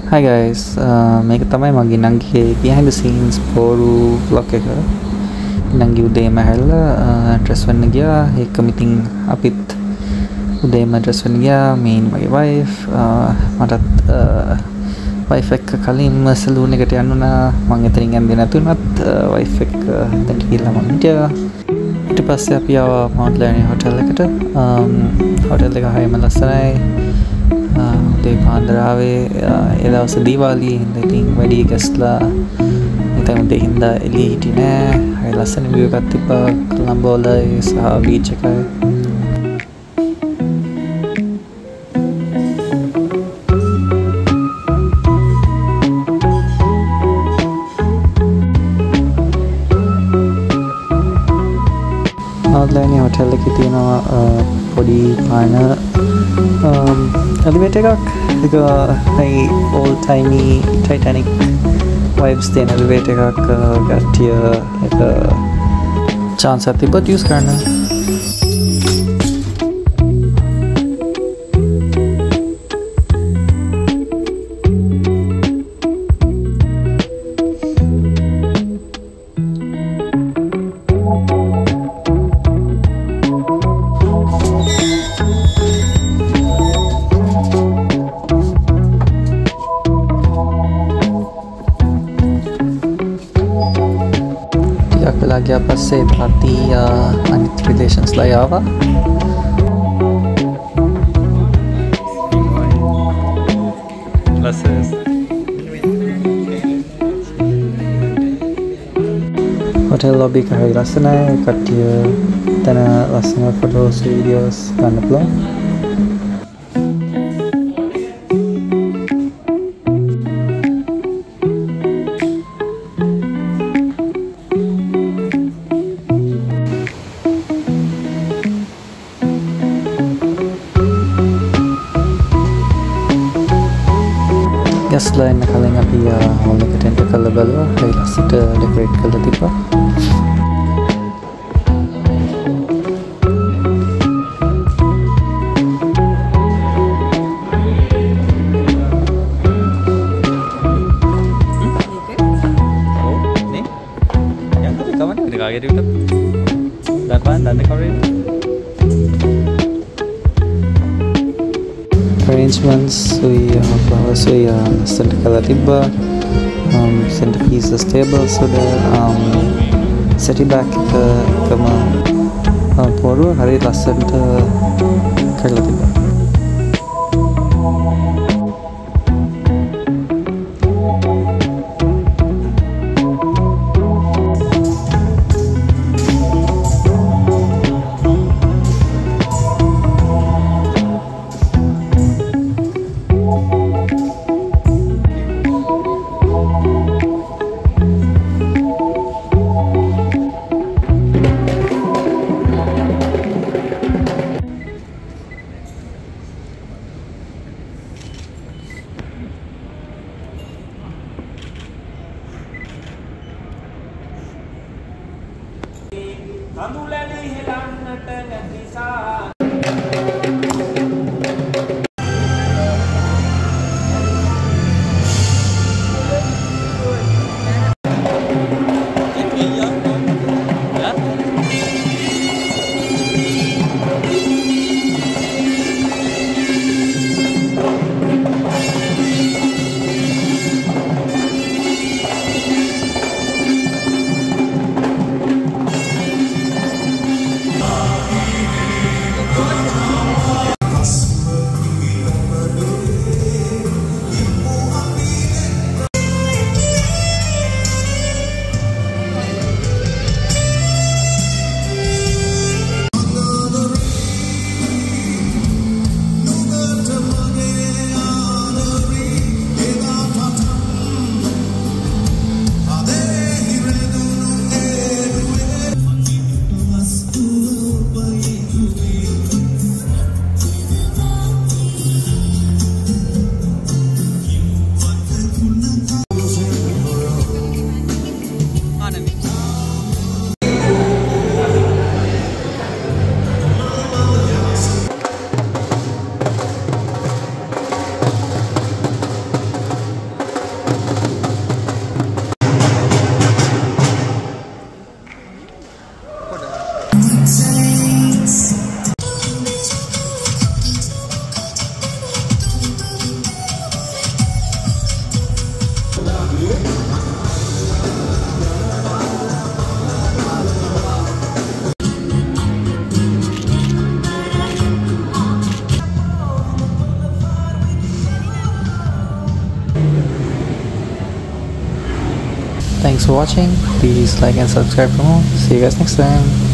Hi guys, මේක තමයි මගේ නංගිගේ behind the scenes Poru vlog එක. නංගි උදේම ඇහැරලා dress වෙන්න ගියා. ඒකම ඉතින් අපිත් උදේම dress වෙන්න ගියා. මේ මගේ wife මටත් wife එක්ක කලින්ම සලූන් එකට යන්න උනා. මම එතනින් යන්නේ නැතුණත් wife එක්ක එතනට ගිහලා මම හිටියා. ඊට පස්සේ අපි ආවා Mount Lavinia hotel එකට. hotel එක හරියම ලස්සනයි. උදේ පාන්දර ආවේ ඒ දවස් දීවාලි හින්දා ඉතින් වැඩි ගැස්ලා ඉතින් උදේ හින්දා එළියේ හිටියේ නෑ. හරි ලස්සන view එකක් තිබ්බා කොළඹවලයි සහ beach එකයි. Mount Lavinia hotel එකේ තියෙනවා පොඩි පාන elevator එකක්. ඒක old timey Titanic vibes තියෙන elevator එකක්. ගැටිය එක chance එකක් තිබ්බත් use කරන්න. වෙලා ගියා පස්සේ අපි අනිත් රිලේෂන්ස් ලා ආවා. hotel lobby එක හරි ලස්සනයි. කට්ටිය තන ලස්සන ෆොටෝස් වීඩියෝස් ගන්න පුළුවන්. ගස්ලා එන්න කලින් අපි හෝල් එකට එන්ටර් කරලා බලුවා. හරි ලස්සනට ඩෙකොරේට් කරලා තිබ්බා. Arrangements flowers center kala tibba centerpieces tables uda setting back kama poru hari lasanta kala tibba. Thanks for watching. Please like and subscribe for more. See you guys next time.